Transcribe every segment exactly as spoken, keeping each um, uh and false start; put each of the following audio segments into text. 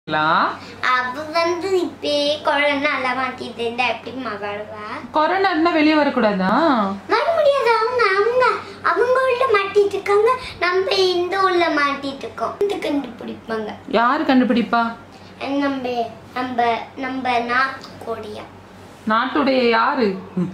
அவ வந்து இப்பே கொரோனா எல்லாம் மாட்டிட்டு இருந்தா எப்படிமா வருவா? கொரோனா இருந்தா வெளியே வரக்கூடாதா? வர முடியாது. அவங்க அவங்க அவங்க உள்ள மாட்டிட்டு இருக்காங்க, நம்ம இந்த உள்ள மாட்டிட்டு இருக்கோம். இந்த கண்டுபிடிப்பாங்க. யாரு கண்டுபிடிப்பா? நம்ம நம்ம நம்ம நாட்டுடைய நாட்டுடைய யாரு?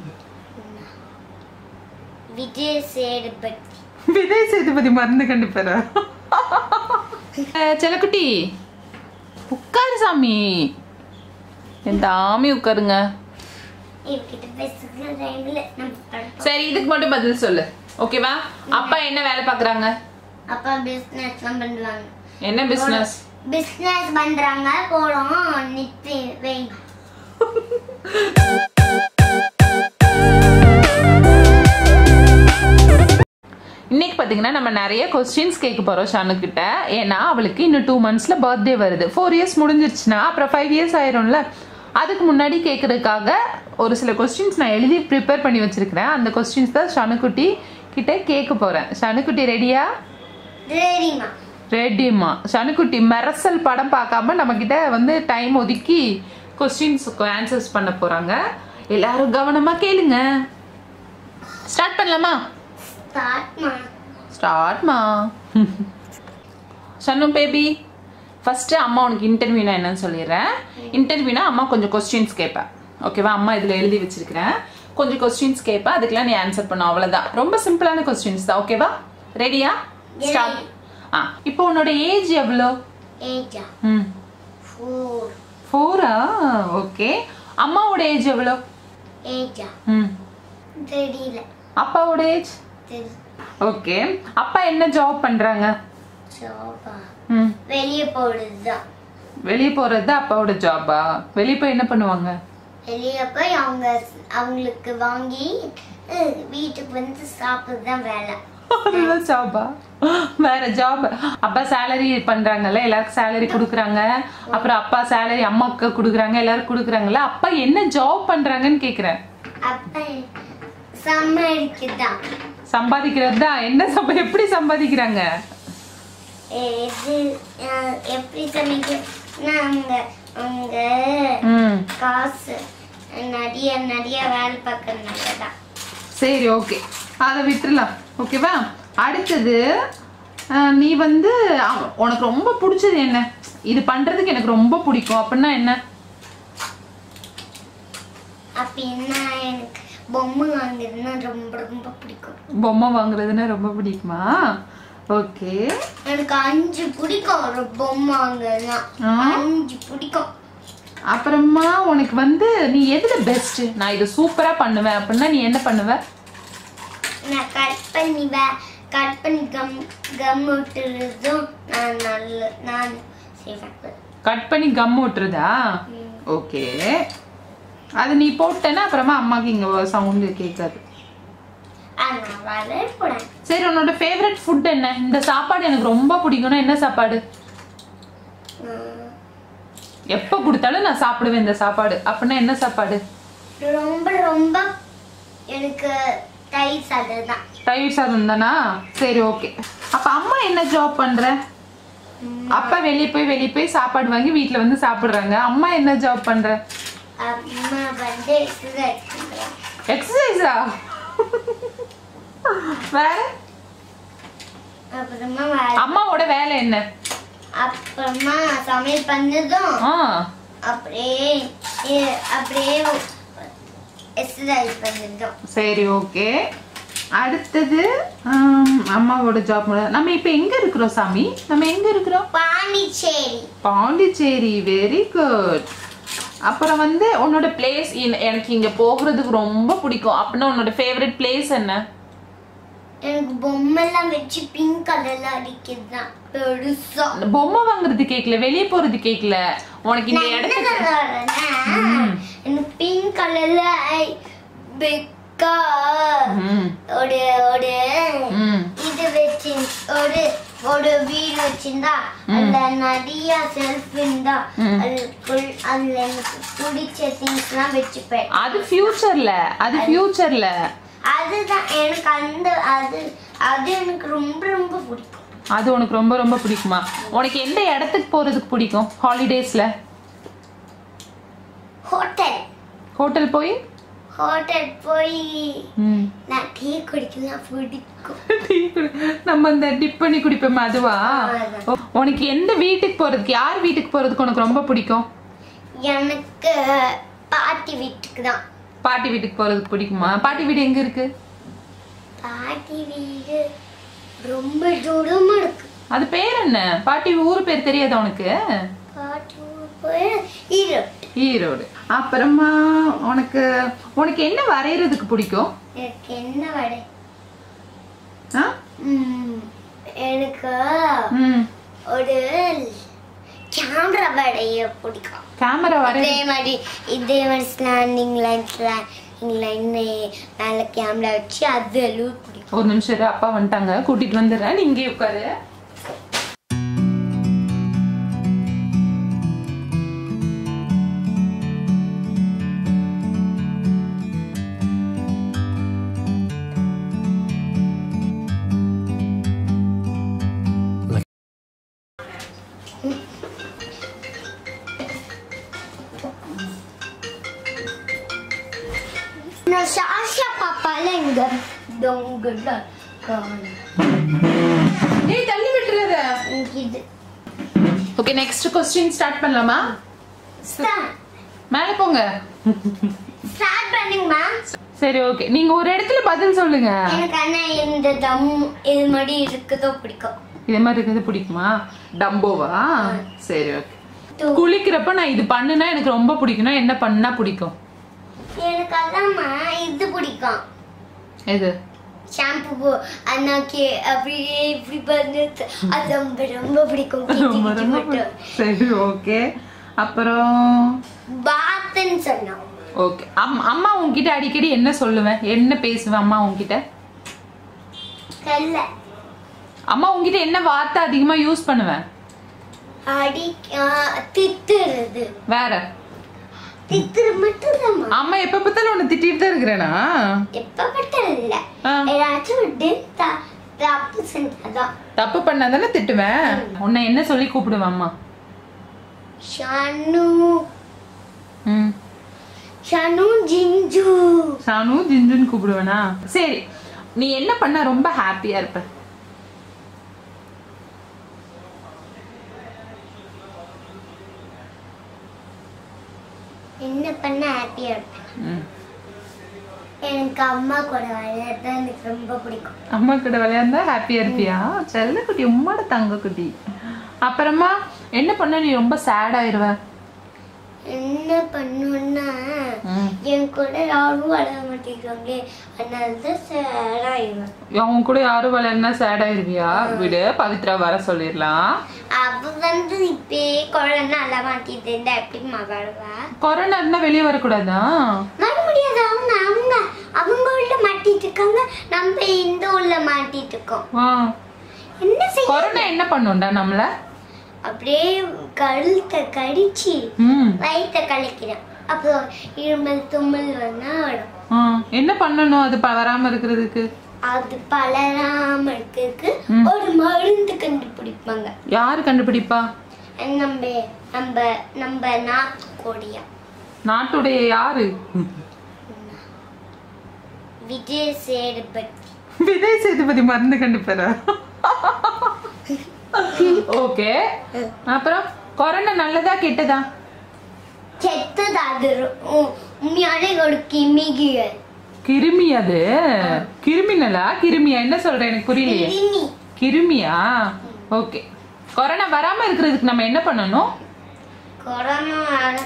விஜய் சேதுபதி. விஜய் சேதுபதி மருந்து கண்டுபிற. செல்லக்குட்டி உட்காரு சாமி. என் தாமி உட்காருங்க. சரி, இதுக்கு மட்டும் பதில் சொல்லு, ஓகேவா? அப்பா என்ன வேலை பாக்குறாங்க? அப்பா பிசினஸ் பண்றாங்க. என்ன பிசினஸ்? பிசினஸ் பண்றாங்க. போறோம் நித்தி வை. இன்னைக்கு பார்த்தீங்கன்னா நம்ம நிறைய கொஸ்டின்ஸ் கேட்க போகிறோம் ஷானுக்கிட்ட. ஏன்னா அவளுக்கு இன்னும் டூ மந்த்ஸில் பர்த்டே வருது. ஃபோர் இயர்ஸ் முடிஞ்சிருச்சுன்னா அப்புறம் ஃபைவ் இயர்ஸ் ஆயிரும்ல. அதுக்கு முன்னாடி கேட்கறதுக்காக ஒரு சில கொஸ்டின்ஸ் நான் எழுதி ப்ரிப்பேர் பண்ணி வச்சிருக்கிறேன். அந்த கொஸ்டின்ஸ் தான் ஷானுக்குட்டி கிட்ட கேட்க போகிறேன். ஷானுக்குட்டி ரெடியா? ரெடிமா. ரெடிமா. ஷானுக்குட்டி மெரசல் படம் பார்க்காம நம்ம கிட்ட வந்து டைம் ஒதுக்கி கொஸ்டின்ஸுக்கு ஆன்சர்ஸ் பண்ண போகிறாங்க. எல்லாரும் கவனமாக கேளுங்க. ஸ்டார்ட் பண்ணலாமா? ஸ்டார்ட்மா. ஸ்டார்ட்மா. ஷன்னு பேபி, ஃபர்ஸ்ட் அம்மா உனக்கு இன்டர்வியூனா என்னன்னு சொல்லிடுறேன். இன்டர்வியூனா அம்மா கொஞ்சம் கொஸ்டின்ஸ் கேட்பேன், ஓகேவா? அம்மா இதில் எழுதி வச்சிருக்கிறேன். கொஞ்சம் கொஸ்டின்ஸ் கேட்பேன், அதுக்கெல்லாம் நீ ஆன்சர் பண்ண, அவ்வளோதான். ரொம்ப சிம்பிளான கொஸ்டின்ஸ் தான், ஓகேவா? ரெடியா? ஸ்டார்ட். ஆ, இப்போ உன்னோட ஏஜ் எவ்வளோ? ஏஜா? ம், ஃபோர். ஃபோரா? ஓகே. அம்மாவோட ஏஜ் எவ்வளோ? ஏஜா? ம், தெரியல. அப்பாவோட ஏஜ்? ஓகே. அப்பா என்ன ஜாப் பண்றாங்க? ஜாபா? ம், வெளிய போறதுதான். வெளிய போறது அப்பாவோட ஜாபா? வெளிய போய் என்ன பண்ணுவாங்க? வெளிய போய் அவங்க அவங்களுக்கு வாங்கி வீட்டுக்கு வந்து சாப்பிடுறதுதான் வேலை. ஜாபா? வேற ஜாப்? அப்பா சேலரி பண்றாங்கல்ல, எல்லாருக்கும் சேலரி குடுக்குறாங்க. அப்புறம் அப்பா சேலரி அம்மாக்கு குடுக்குறாங்க, எல்லாரும் குடுக்குறாங்கல்ல. அப்பா என்ன ஜாப் பண்றாங்கன்னு கேக்குறேன். அப்பா சம்பாதிக்குதான். சம்பாதிக்கிறது தான். என்ன சம்பா எப்படி சம்பாதிக்கிறாங்க? எப்படி சமைக்க அவங்க காசு நிறைய நிறைய வேலை பார்க்கறதுனாலதான். சரி, ஓகே, அதை விட்டுலாம், ஓகேவா? அடுத்தது, நீ வந்து உனக்கு ரொம்ப பிடிச்சது என்ன? இது பண்றதுக்கு எனக்கு ரொம்ப பிடிக்கும் அப்படின்னா என்ன? அப்படின்னா எனக்கு பொம்மை வாங்குறதுன்னா ரொம்ப ரொம்ப பிடிக்கும். பொம்மை வாங்குறதுன்னா ரொம்ப பிடிக்குமா? ஓகே. எனக்கு அஞ்சு பிடிக்கும். ஒரு பொம்மை வாங்குறதுன்னா அஞ்சு பிடிக்கும். அப்புறமா உனக்கு வந்து நீ எதுல பெஸ்ட்? நான் இது சூப்பரா பண்ணுவேன் அப்படின்னா நீ என்ன பண்ணுவ? நான் கட் பண்ணிவேன். கட் பண்ணி கம் கம் ஒட்டுறதும் நான் நல்ல நான் செய்வேன். கட் பண்ணி கம் ஒட்டுறதா? ஓகே. அது நீ போட்டேன்னா அப்புறமா அம்மாக்கு இங்க சவுண்ட் கேட்காது. சரி, உன்னோட ஃபேவரட் ஃபுட் என்ன? இந்த சாப்பாடு எனக்கு ரொம்ப பிடிக்கும்னா என்ன சாப்பாடு? எப்ப கொடுத்தாலும் நான் சாப்பிடுவேன் இந்த சாப்பாடு அப்படின்னா என்ன சாப்பாடு? ரொம்ப ரொம்ப எனக்கு தயிர் சாதம் தான். தயிர் சாதம் தானா? சரி, ஓகே. அப்ப அம்மா என்ன ஜாப் பண்ற? அப்பா வெளியே போய் வெளியே போய் சாப்பாடு வாங்கி வீட்டுல வந்து சாப்பிடுறாங்க. அம்மா என்ன ஜாப் பண்ற? அம்மா வந்து எக்ஸசைஸ் பண்றாங்க. எக்ஸசைஸா? வேற? அப்புறமா அம்மாவோட வேலை என்ன? அப்புறமா சமையல் பண்ணதும் அப்படியே அப்படியே எக்ஸசைஸ் பண்ணதும். சரி, ஓகே. அடுத்தது அம்மாவோட ஜாப். நம்ம இப்ப எங்க இருக்கிறோம் சாமி? நம்ம எங்க இருக்கிறோம்? பாண்டிச்சேரி. Pondicherry, very good. அப்புறம் வந்து உன்னோட பிளேஸ், எனக்கு இங்க போகிறதுக்கு ரொம்ப பிடிக்கும் அப்படின்னா உன்னோட ஃபேவரட் பிளேஸ் என்ன? எனக்கு பொம்மைலாம் வச்சு பிங்க் கலர்ல அடிக்கிறதுதான் பெருசா. பொம்மை வாங்குறது கேக்கல, வெளியே போறது கேக்கல. உனக்கு இந்த இடத்துல எனக்கு பிங்க் கலர்ல பெக்கா ஒரு ஒரு இது வச்சு ஒரு ஒரு வீடு வச்சிருந்தா அதுல நிறைய செல்ஃப் இருந்தா அதுக்குள் அதுல எனக்கு பிடிச்ச திங்ஸ் எல்லாம் வச்சுப்பேன். அது ஃபியூச்சர்ல, அது ஃபியூச்சர்ல. அதுதான் எனக்கு அந்த அது அது எனக்கு ரொம்ப ரொம்ப பிடிக்கும். அது உனக்கு ரொம்ப ரொம்ப பிடிக்குமா? உனக்கு எந்த இடத்துக்கு போறதுக்கு பிடிக்கும் ஹாலிடேஸ்ல? ஹோட்டல். ஹோட்டல் போய் ஹோட்டல் போய் நான் டீ குடிக்கலாம் பிடிக்கும். டீ குடி நம்ம இந்த டிப் பண்ணி குடிப்போம் அதுவா? உனக்கு எந்த வீட்டுக்கு போறதுக்கு, யார் வீட்டுக்கு போறதுக்கு உனக்கு ரொம்ப பிடிக்கும்? எனக்கு பாட்டி வீட்டுக்கு தான். பாட்டி வீட்டுக்கு போறதுக்கு பிடிக்குமா? பாட்டி வீடு எங்க இருக்கு? பாட்டி வீடு ரொம்ப தூரமா இருக்கு. அது பேர் என்ன? பாட்டி ஊர் பேர் தெரியாதா உனக்கு? பாட்டி ஊர் பேர் ஈரோடு. ஈரோடு. அப்புறமா உனக்கு உனக்கு என்ன வரையறதுக்கு பிடிக்கும்? எனக்கு என்ன வரை ஆ? எனக்கு ம் ஒரு கேமரா வரைய பிடிக்கும். கேமரா வரைய இதே மாதிரி இதே மாதிரி ஸ்லாண்டிங் லைன் ஸ்லாண்டிங் லைன் மேல கேமரா வச்சு அது எல்லாம் பிடிக்கும். ஒரு நிமிஷம் இரு, அப்பா வந்துட்டாங்க, கூட்டிட்டு வந்துடுறேன், நீ இங்கே உட்காரு. நான் சாஷா பாப்பால இங்க டொங்குல காணு. ஏய் தள்ளி விட்டுறத. இது ஓகே, நெக்ஸ்ட் क्वेश्चन ஸ்டார்ட் பண்ணலாமா? ஸ்டார்ட். மேல போங்க. ஸ்டார்ட் பண்ணுங்க மேம். சரி ஓகே, நீங்க ஒரு இடத்துல பதில் சொல்லுங்க. எனக்கு அண்ணா இந்த தம் இது மாதிரி இருக்குதோ பிடிக்கும். இது மாதிரி இருக்கிறது பிடிக்குமா? டம்போவா? சரி ஓகே. குளிக்கிறப்ப நான் இது பண்ணுனா எனக்கு ரொம்ப பிடிக்கும்னா என்ன பண்ணா பிடிக்கும்? எனக்கு அதாம்மா இது பிடிக்கும். எது? ஷாம்பு அண்ணாக்கு அப்படியே இப்படி பண்ணுது, அது ரொம்ப ரொம்ப பிடிக்கும். ரொம்ப ரொம்ப சரி ஓகே. அப்புறம் பாத்ன்னு சொன்னோம். ஓகே. அம்மா உன்கிட்ட அடிக்கடி என்ன சொல்லுவேன், என்ன பேசுவேன் அம்மா உன்கிட்ட? கல்ல. அம்மா உன்கிட்ட என்ன வார்த்தை அதிகமா யூஸ் பண்ணுவேன்? அடி திட்டுறது. வேற? திட்டுறது மட்டும் தான். அம்மா எப்ப பார்த்தாலும் உன்னை திட்டிட்டு தான் இருக்கிறேனா? எப்ப மட்டும் இல்ல, ஏதாச்சும் விட்டு தப்பு செஞ்சாதான். தப்பு பண்ணாதானே திட்டுவேன். உன்னை என்ன சொல்லி கூப்பிடுவேன் அம்மா? ஷானு. ம் ஷானு ஜிஞ்சு. ஷானு ஜிஞ்சுன்னு கூப்பிடுவேனா? சரி, நீ என்ன பண்ண ரொம்ப ஹாப்பியா இருப்ப? என்ன பண்ண ஹாப்பியா இருப்பேன்? எனக்கு அம்மா கூட விளையாடுறது எனக்கு ரொம்ப பிடிக்கும். அம்மா கூட விளையாண்டா ஹாப்பியா இருப்பியா? செல்ல குட்டி, உம்மாட தங்க குட்டி. அப்புறமா என்ன பண்ண நீ ரொம்ப சேட் ஆயிருவ? என்ன பண்ணுன்னா என் கூட யாரும் விளையாட மாட்டேங்கிறாங்களே, அதனாலதான் சேட் ஆயிடுவேன். அவங்க கூட யாரும் விளையாடுனா சேட் ஆயிருவியா? விடு, பவித்ரா வர சொல்லிடலாம். அப்ப வந்து இப்பே கொரோனா எல்லாம் மாட்டிட்டு இருந்தா எப்படி மகளுவா? கொரோனா இருந்தா வெளியே வரக்கூடாதா? வர முடியாது. அவங்க அவங்க அவங்க உள்ள மாட்டிட்டு இருக்காங்க, நம்ம இந்த உள்ள மாட்டிட்டு இருக்கோம். என்ன செய்ய? கொரோனா என்ன பண்ணும்டா நம்மள? அப்படியே கழுத்தை கடிச்சு வயிற்ற கலக்கிறேன். அப்புறம் இருமல் தும்மல் வந்தா வரும். என்ன பண்ணணும் அது வராம இருக்கிறதுக்கு? அது பலராம இருக்கிறதுக்கு ஒரு மருந்து கண்டுபிடிப்பாங்க. யாரு கண்டுபிடிப்பா? நம்ம நம்ம நம்ம நாட்டுடைய நாட்டுடைய யாரு? விஜய் சேதுபதி. விஜய் சேதுபதி மருந்து கண்டுபிடிப்பாரா? ஓகே. அப்புறம் கொரோனா நல்லதா கெட்டதா? கெட்டதா. அது உண்மையான ஒரு கிமிகியல். கிருமி. அது கிருமினலா கிருமியா? என்ன சொல்ற எனக்கு புரியலையே. கிருமியா? ஓகே. கொரோனா வராம இருக்கிறதுக்கு நம்ம என்ன பண்ணணும்? கொரோனா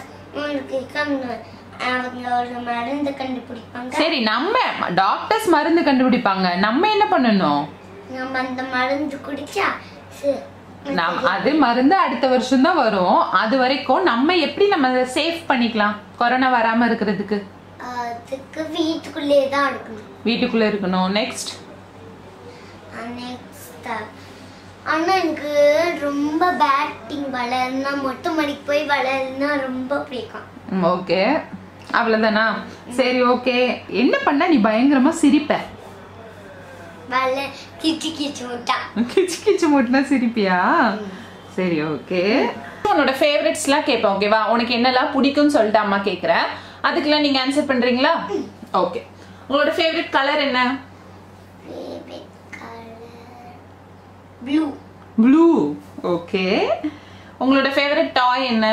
மருந்து கண்டுபிடிப்பாங்க. சரி, நம்ம டாக்டர்ஸ் மருந்து கண்டுபிடிப்பாங்க, நம்ம என்ன பண்ணணும்? நம்ம அந்த மருந்து குடிச்சா அது மருந்து அடுத்த வருஷம் தான் வரும். அது வரைக்கும் நம்ம எப்படி நம்ம சேஃப் பண்ணிக்கலாம் கொரோனா வராம இருக்கிறதுக்கு? அதுக்கு வீட்டுக்குள்ளே தான் இருக்கணும். வீட்டுக்குள்ள இருக்கணும். நெக்ஸ்ட் நெக்ஸ்ட் ஆனா எனக்கு ரொம்ப பேட்டிங் வளர்னா மொட்டை மாடிக்கு போய் வளர்னா ரொம்ப பிடிக்கும். ஓகே, அவ்வளவுதானா? சரி ஓகே. என்ன பண்ண நீ பயங்கரமா சிரிப்ப? வல்ல கிச்சு கிச்சு முட்டா கிச்சு கிச்சு முட்டா சிரிப்பியா? சரி ஓகே. உன்னோட ஃபேவரட்ஸ்லாம் கேட்பேன் ஓகேவா? உனக்கு என்னெல்லாம் பிடிக்கும்னு சொல்லிட்டு அம்மா கேட்குறேன். அதுக்கெல்லாம் நீங்கள் ஆன்சர் பண்ணுறீங்களா? ஓகே. உங்களோட ஃபேவரட் கலர் என்ன? Favourite colour blue. Blue okay. உங்களோட ஃபேவரட் டாய் என்ன?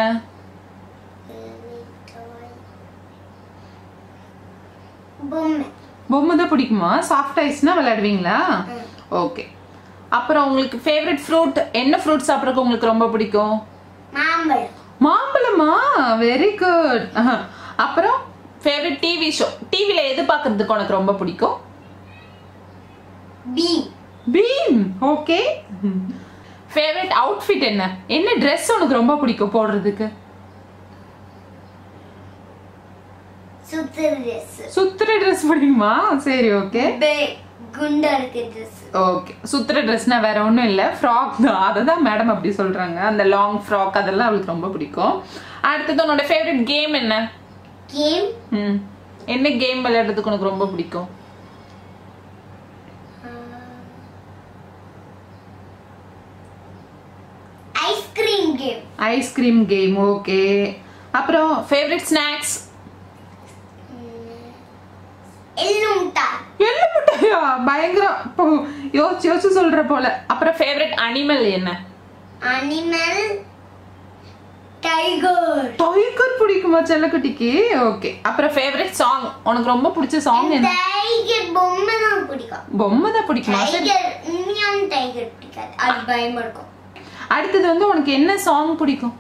பொம்மை. பொம்மை தான் பிடிக்குமா? சாஃப்ட் டாய்ஸ்னா விளையாடுவீங்களா? ஓகே. அப்புறம் உங்களுக்கு ஃபேவரட் ஃப்ரூட் என்ன? ஃப்ரூட் சாப்பிட்றதுக்கு உங்களுக்கு ரொம்ப பிடிக்கும்? மாம்பழம். மாம்பழமா? Very good. அப்புறம் ஃபேவரட் டிவி ஷோ, டிவில எது பார்க்கிறதுக்கு உனக்கு ரொம்ப பிடிக்கும்? Bheem. Bheem okay. Favourite outfit என்ன? என்ன ட்ரெஸ் உனக்கு ரொம்ப பிடிக்கும் போடுறதுக்கு? சுத்துற ட்ரெஸ். சுத்துற ட்ரெஸ் பிடிக்குமா? சரி ஓகே. குண்டா இருக்க ட்ரெஸ். ஓகே. சுத்துற ட்ரெஸ்னா வேற ஒன்றும் இல்லை, ஃப்ராக் தான். அதை தான் மேடம் அப்படி சொல்றாங்க. அந்த லாங் ஃப்ராக் அதெல்லாம் அவளுக்கு ரொம்ப பிடிக்கும். அடுத்தது உன்னோட ஃபேவரட் கேம் என்ன? கேம். ம் என்ன கேம் விளையாடுறதுக்கு உனக்கு ரொம்ப பிடிக்கும்? Ice cream game. Ice cream game okay. அப்புறம் ஃபேவரட் ஸ்நாக்ஸ்? எள்ளு மிட்டாய். எள்ளு மிட்டாயா? பயங்கரம். இப்போ யோசிச்சு யோசிச்சு சொல்ற போல. அப்புறம் ஃபேவரட் அனிமல் என்ன? Animal tiger. டைகர் பிடிக்குமா செல்லக்குட்டிக்கு? ஓகே. அப்புறம் ஃபேவரட் சாங், உனக்கு ரொம்ப பிடிச்ச சாங் என்ன? டைகர் பொம்மை தான் பிடிக்கும். பொம்மை தான் பிடிக்குமா? டைகர் உண்மையான டைகர் பிடிக்காது, அது பயமா இருக்கும். அடுத்தது வந்து உனக்கு என்ன சாங் பிடிக்கும்?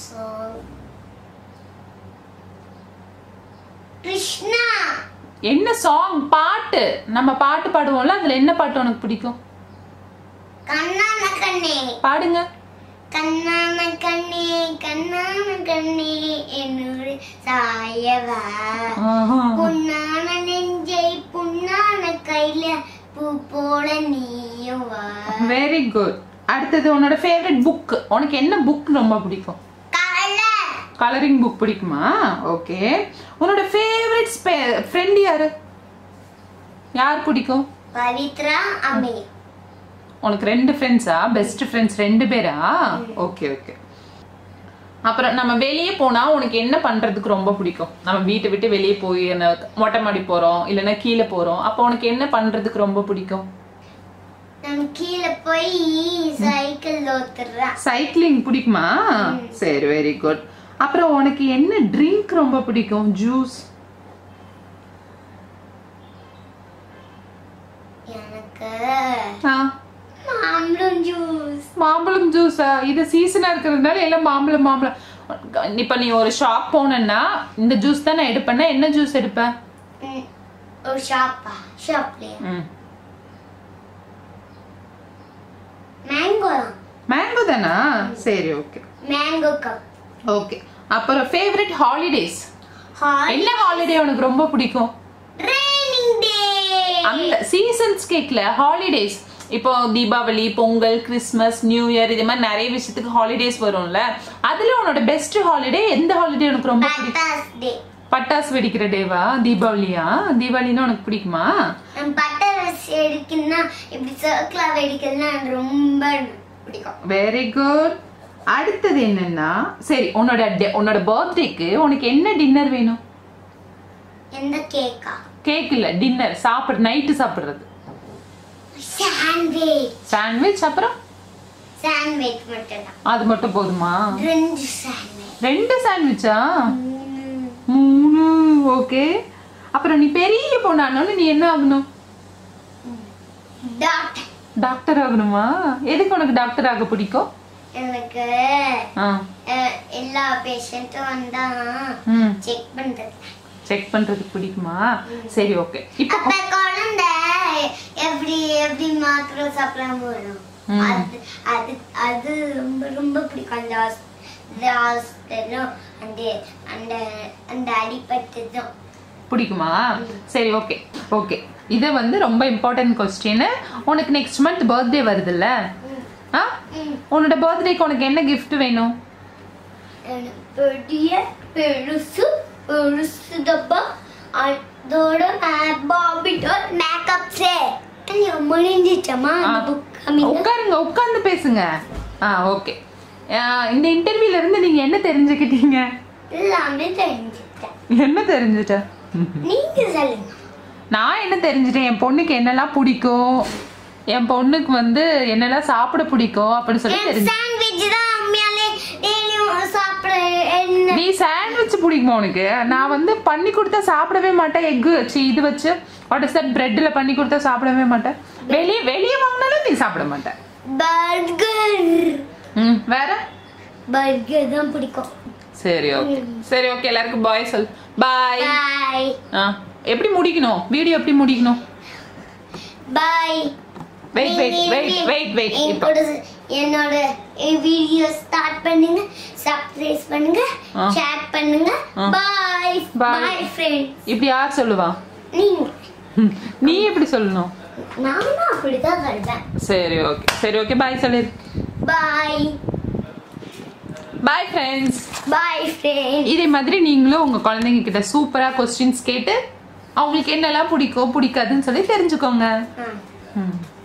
கிருஷ்ணா. என்ன சாங்? பாட்டு. நம்ம பாட்டு பாடுவோம்ல, அதுல என்ன பாட்டு உனக்கு பிடிக்கும்? கண்ணான கண்ணே. பாடுங்க. கண்ணான கண்ணே கண்ணான கண்ணே என்னோட சாயவா, பொன்னான நெஞ்சை புண்ணான கையில பூ போல நீயும் வா. Very good. அடுத்தது உன்னோட ஃபேவரட் புக், உனக்கு என்ன புக் ரொம்ப பிடிக்கும்? கலர். கலரிங் புக் பிடிக்குமா? ஓகே. உன்னோட ஃபேவரட் ஃப்ரெண்ட் யாரு? யார் பிடிக்கும்? பவித்ரா, அம்மையா. உனக்கு ரெண்டு ஃப்ரெண்ட்ஸா? பெஸ்ட் ஃப்ரெண்ட்ஸ் ரெண்டு பேரா? Okay okay. அப்புறம் நம்ம வெளியே போனா உனக்கு என்ன பண்றதுக்கு ரொம்ப பிடிக்கும்? நம்ம வீட்டை விட்டு வெளியே போய் மொட்டை மாடி போறோம் இல்லைன்னா கீழே போறோம், அப்போ உனக்கு என்ன பண்றதுக்கு ரொம்ப பிடிக்கும்? நம்ம கீழே போய் சைக்கிள் ஓட்டுறேன். சைக்கிளிங் பிடிக்குமா? சரி வெரி குட். அப்புறம் உனக்கு என்ன ட்ரிங்க் ரொம்ப பிடிக்கும்? ஜூஸ். எனக்கு ஆ மாம்பழம் ஜூஸ். மாம்பழம் ஜூஸா? இது சீசனா இருக்கிறதுனால எல்லாம் மாம்பழம் மாம்பழம். இப்ப நீ ஒரு ஷாப் போனா இந்த ஜூஸ் தான் நான் எடுப்பேன்னா என்ன ஜூஸ் எடுப்ப? ஒரு ஷாப்பா? ஷாப்லயா? மேங்கோ. மேங்கோ தானா? சரி ஓகே. Mango cup. ஓகே. அப்புறம் ஃபேவரட் ஹாலிடேஸ் என்ன? ஹாலிடே உனக்கு ரொம்ப பிடிக்கும்? Raining day. அந்த சீசன்ஸ் கேக்கல, ஹாலிடேஸ். இப்போ Deepavali, Pongal, Christmas, new year இது மாதிரி நிறைய விஷயத்துக்கு ஹாலிடேஸ் வரும்ல, அதுல உன்னோட பெஸ்ட் ஹாலிடே எந்த ஹாலிடே உனக்கு ரொம்ப பிடிக்கும்? பட்டாசு வெடிக்கிற டேவா? தீபாவளியா? தீபாவளினா உனக்கு பிடிக்குமா? பட்டாசு வெடிக்கணும்னா இப்படி சர்க்கிளா வெடிக்கிறதுனா ரொம்ப பிடிக்கும். Very good. அடுத்தது என்னன்னா, சரி உன்னோட உன்னோட பர்த்டேக்கு உனக்கு என்ன டின்னர் வேணும்? எந்த கேக்கா? கேக் இல்ல, டின்னர். சாப்பிடு, நைட்டு சாப்பிடுறது. சாண்ட்விச். சாண்ட்விச். அப்புறம் சாண்ட்விச் மட்டும் தான். அது மட்டும் போதுமா? ரெண்டு சாண்ட்விச். ரெண்டு சாண்ட்விச்சா? மூணு. ஓகே. அப்புறம் நீ பெரிய பொண்ணானோன்னு நீ என்ன ஆகணும்? டாக்டர். டாக்டர் ஆகணுமா? எதுக்கு உனக்கு டாக்டர் ஆக பிடிக்கும்? எனக்கு எல்லா பேஷண்ட்டும் வந்தா செக் பண்றது செக் பண்றதுக்கு பிடிக்குமா? சரி ஓகே. இப்போ குழந்தை எப்படி எப்படி மாத்திரை சாப்பிடாம வரும், அது அது அது ரொம்ப ரொம்ப பிடிக்கும். அந்த ஹாஸ்பிட்டலும் அந்த அந்த அந்த அடிப்பட்டதும் பிடிக்குமா? சரி ஓகே ஓகே. இது வந்து ரொம்ப இம்பார்ட்டன்ட் கொஸ்டின். உனக்கு நெக்ஸ்ட் மந்த் பர்த்டே வருதுல்ல, ஆ உன்னோட பர்த்டேக்கு உனக்கு என்ன கிஃப்ட் வேணும்? பெரிய பெருசு பெருசு டப்பா, அதோட பாபி டால் மேக்கப் செட். ஐயோ முடிஞ்சிச்சமா அந்த புக் கமிங். உட்காருங்க, உட்கார்ந்து பேசுங்க. ஆ ஓகே. இந்த இன்டர்வியூல இருந்து நீங்க என்ன தெரிஞ்சுக்கிட்டீங்க? எல்லாமே தெரிஞ்சுக்கிட்டேன். என்ன தெரிஞ்சுட்ட? நீங்க சொல்லுங்க. நான் என்ன தெரிஞ்சுட்டேன், என் பொண்ணுக்கு என்னெல்லாம் பிடிக்கும், என் பொண்ணுக்கு வந்து என்னெல்லாம் சாப்பிட பிடிக்கும் அப்படின்னு சொல்லி தெரிஞ்சு. சாண்ட்விச் தான் உண்மையாலே டெய்லியும் சாப்பிட. என்ன நீ சாண்ட்விச் பிடிக்குமா உனக்கு? நான் வந்து பண்ணி கொடுத்தா சாப்பிடவே மாட்டேன். எக்கு வச்சு இது வச்சு வாட் இஸ் தட் பிரெட்ல பண்ணி கொடுத்தா சாப்பிடவே மாட்டேன். வெளியே வெளியே வாங்கினாலும் நீ சாப்பிட மாட்டேன். பர்கர். ம் வேற பர்கர் தான் பிடிக்கும். சரி ஓகே சரி ஓகே எல்லாருக்கும் பாய் சொல். பாய். பை ஆ எப்படி முடிக்கணும் வீடியோ? எப்படி முடிக்கணும்? Bye. Wait wait wait wait wait இப்போ என்னோட வீடியோ ஸ்டார்ட் பண்ணுங்க, சப்ஸ்கிரைப் பண்ணுங்க, ஷேர் பண்ணுங்க. Bye bye friends. இப்படி யார் சொல்லுவா? நீங்க. நீ எப்படி சொல்லணும்? நானும் அப்படிதான் சொல்றேன். சரி ஓகே சரி ஓகே பாய் சொல்லு. Bye bye friends. Bye friends. இதே மாதிரி நீங்களும் உங்க குழந்தைங்க கிட்ட சூப்பரா क्वेश्चंस கேட்டு அவங்களுக்கு என்னெல்லாம் பிடிக்கும் பிடிக்காதுன்னு சொல்லி தெரிஞ்சுக்கோங்க. ஆ ம்